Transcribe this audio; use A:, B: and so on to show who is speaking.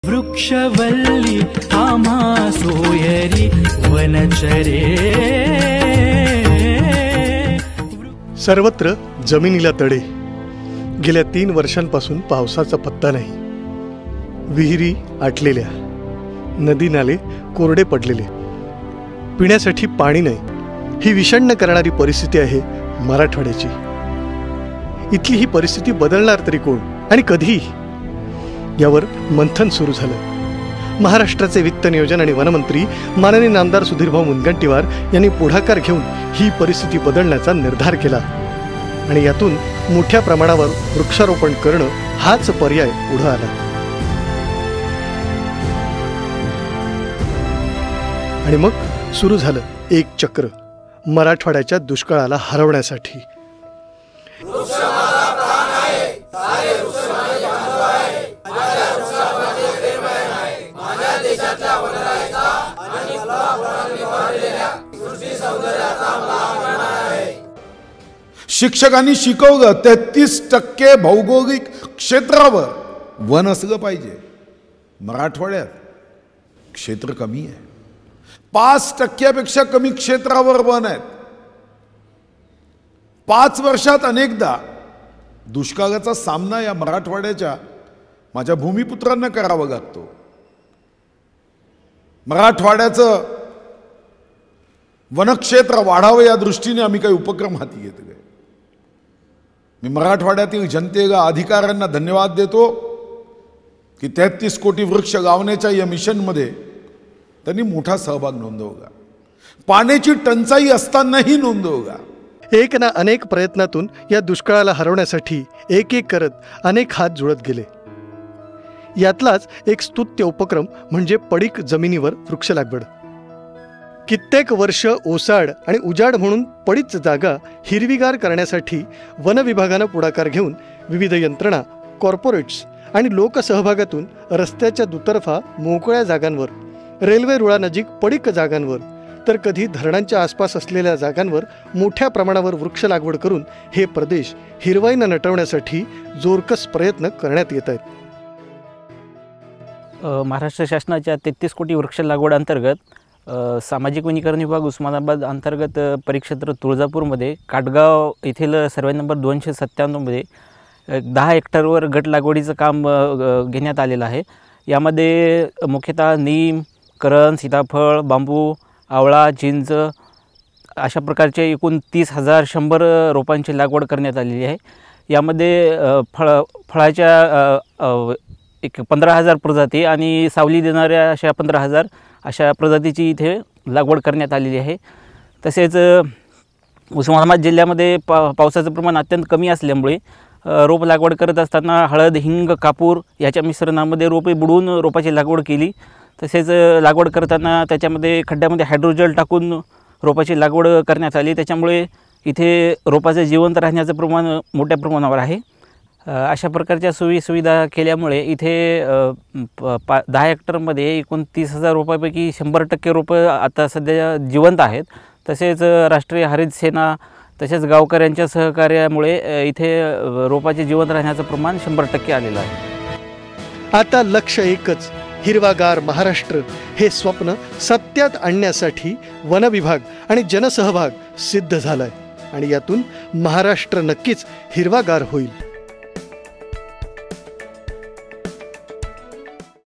A: वृक्षवल्ली आम्हा सोयरी वनचरे।
B: सर्वत्र जमिनीला तडे। गेल्या 3 वर्षांपासून पावसाचा पत्ता नाही। विहिरी आटलेल्या, नदी नाले कोरडे पडलेले, पिण्यासाठी पाणी नाही। ही विषण्ण करणारी परिस्थिती आहे मराठवाड्याची। इथली ही परिस्थिती बदलणार तरी कोण आणि कधी, यावर मंथन सुरू झालं। महाराष्ट्राचे वित्त नियोजन आणि वनमंत्री माननीय नामदार सुधीर मुनगंटीवार यांनी पुढाकार घेऊन ही परिस्थिती बदलण्याचा निर्धार केला आणि यातून मोठ्या प्रमाणावर वृक्षारोपण करणं हाच पर्याय पुढे आला। आणि मग सुरू झालं एक चक्र मराठवाड्याच्या दुष्काळाला हरवण्यासाठी।
C: शिक्षकांनी शिकवलं 33% भौगोलिक क्षेत्रावर वन असलं पाहिजे। मराठवाड्यात क्षेत्र कमी आहे, 5% कमी क्षेत्रावर वन आहेत। 5 वर्षात अनेकदा दुष्काळाचा सामना या मराठवाड्याच्या माझ्या भूमिपुत्रांना करावा लागतो। मराठवाड्याचं वनक्षेत्र वाढावं या दृष्टीने आम्ही काही उपक्रम हाती घेतले। मी मराठवाड्यातील जनतेला, अधिकाऱ्यांना धन्यवाद देतो की 33 कोटी वृक्ष लावण्याच्या या मिशनमध्ये त्यांनी मोठा सहभाग नोंदवला। पाण्याची टंचाई असतानाही नोंदवला।
B: एक ना अनेक प्रयत्नातून या दुष्काळाला हरवण्यासाठी एक एक करत अनेक हात जुळत गेले। यातलाच एक स्तुत्य उपक्रम म्हणजे पडीक जमिनीवर वृक्ष लागवड। कित्येक वर्ष ओसाड आणि उजाड म्हणून पडीच जागा हिरवीगार करण्यासाठी वन विभागानं पुढाकार घेऊन विविध यंत्रणा, कॉर्पोरेट्स आणि लोकसहभागातून रस्त्याच्या दुतर्फा मोकळ्या जागांवर, रेल्वे रुळानजीक पडीक जागांवर, तर कधी धरणांच्या आसपास असलेल्या जागांवर मोठ्या प्रमाणावर वृक्ष लागवड करून हे प्रदेश हिरवाईनं नटवण्यासाठी जोरकस प्रयत्न करण्यात येत आहेत।
D: महाराष्ट्र शासनाच्या 33 कोटी वृक्ष लागवड अंतर्गत सामाजिक वनीकरण विभाग उस्मानाबाद अंतर्गत परिक्षेत्र तुळजापूरमध्ये काटगाव येथील सर्वे नंबर 297 मध्ये 10 हेक्टरवर गट लागवडीचं काम घेण्यात आलेलं आहे। यामध्ये मुख्यतः नीम, करण, सीताफळ, बांबू, आवळा, चिंच अशा प्रकारचे एकूण 30,100 रोपांची लागवड करण्यात आलेली आहे। यामध्ये फळाच्या एक 15,000 प्रजाती आणि सावली देणाऱ्या अशा 15,000 अशा प्रजातीची इथे लागवड करण्यात आलेली आहे। तसेच उस्मानाबाद जिल्ह्यामध्ये पावसाचं प्रमाण अत्यंत कमी असल्यामुळे रोप लागवड करत असताना हळद, हिंग, कापूर याच्या मिश्रणामध्ये रोपे बुडवून रोपाची लागवड केली। तसेच लागवड करताना त्याच्यामध्ये खड्ड्यामध्ये हायड्रोजेल टाकून रोपाची लागवड करण्यात आली। त्याच्यामुळे इथे रोपाचं जिवंत राहण्याचं प्रमाण मोठ्या प्रमाणावर आहे। अशा प्रकारच्या सुविधा केल्यामुळे इथे 10 हेक्टरमध्ये एकूण 30,000 रोपांपैकी 100% रोपं आता सध्या जिवंत आहेत। तसेच राष्ट्रीय हरित सेना तसेच गावकऱ्यांच्या सहकार्यामुळे इथे रोपाचे जिवंत राहण्याचं प्रमाण 100% आलेलं आहे।
B: आता लक्ष एकच, हिरवागार महाराष्ट्र हे स्वप्न सत्यात आणण्यासाठी वन विभाग आणि जनसहभाग सिद्ध झालाय आणि यातून महाराष्ट्र नक्कीच हिरवागार होईल।